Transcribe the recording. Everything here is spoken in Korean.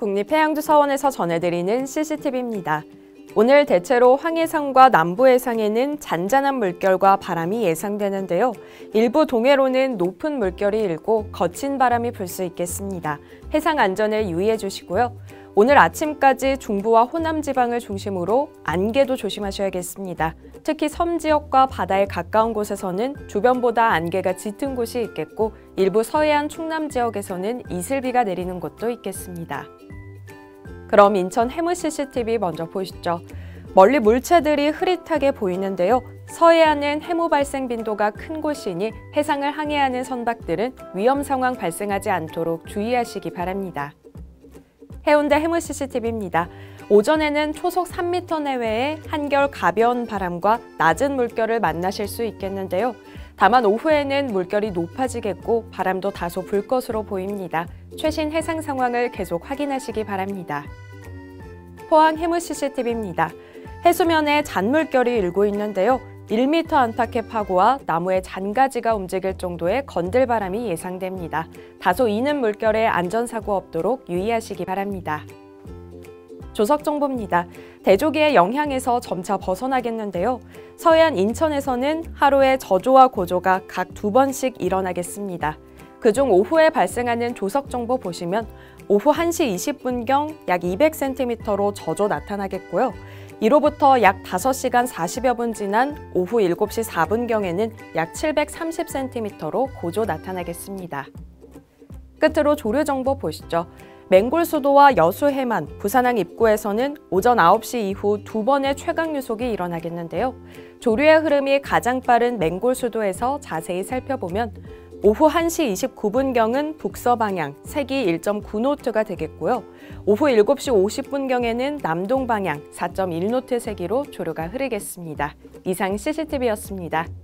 국립해양수사원에서 전해드리는 CCTV입니다. 오늘 대체로 황해상과 남부해상에는 잔잔한 물결과 바람이 예상되는데요. 일부 동해로는 높은 물결이 일고 거친 바람이 불 수 있겠습니다. 해상 안전에 유의해 주시고요. 오늘 아침까지 중부와 호남 지방을 중심으로 안개도 조심하셔야겠습니다. 특히 섬 지역과 바다에 가까운 곳에서는 주변보다 안개가 짙은 곳이 있겠고 일부 서해안 충남 지역에서는 이슬비가 내리는 곳도 있겠습니다. 그럼 인천 해무 CCTV 먼저 보시죠. 멀리 물체들이 흐릿하게 보이는데요. 서해안은 해무 발생 빈도가 큰 곳이니 해상을 항해하는 선박들은 위험 상황 발생하지 않도록 주의하시기 바랍니다. 해운대 해무 CCTV입니다. 오전에는 초속 3m 내외의 한결 가벼운 바람과 낮은 물결을 만나실 수 있겠는데요. 다만 오후에는 물결이 높아지겠고 바람도 다소 불 것으로 보입니다. 최신 해상 상황을 계속 확인하시기 바랍니다. 포항 해무 CCTV입니다. 해수면에 잔물결이 일고 있는데요. 1m 안팎의 파고와 나무의 잔가지가 움직일 정도의 건들바람이 예상됩니다. 다소 이는 물결에 안전사고 없도록 유의하시기 바랍니다. 조석정보입니다. 대조기의 영향에서 점차 벗어나겠는데요. 서해안 인천에서는 하루에 저조와 고조가 각 2번씩 일어나겠습니다. 그중 오후에 발생하는 조석정보 보시면 오후 1시 20분경 약 200cm로 저조 나타나겠고요. 이로부터 약 5시간 40여 분 지난 오후 7시 4분경에는 약 730cm로 고조 나타나겠습니다. 끝으로 조류정보 보시죠. 맹골수도와 여수해만, 부산항 입구에서는 오전 9시 이후 2번의 최강유속이 일어나겠는데요. 조류의 흐름이 가장 빠른 맹골수도에서 자세히 살펴보면 오후 1시 29분경은 북서방향, 세기 1.9노트가 되겠고요. 오후 7시 50분경에는 남동방향 4.1노트 세기로 조류가 흐르겠습니다. 이상 CCTV였습니다.